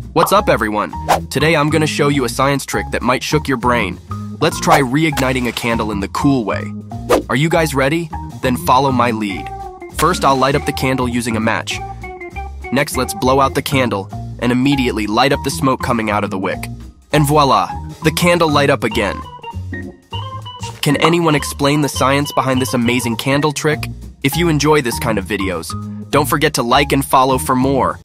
What's up, everyone? Today I'm gonna show you a science trick that might shook your brain. Let's try reigniting a candle in the cool way. Are you guys ready? Then follow my lead. First, I'll light up the candle using a match. Next, let's blow out the candle and immediately light up the smoke coming out of the wick. And voila, the candle light up again. Can anyone explain the science behind this amazing candle trick? If you enjoy this kind of videos, don't forget to like and follow for more.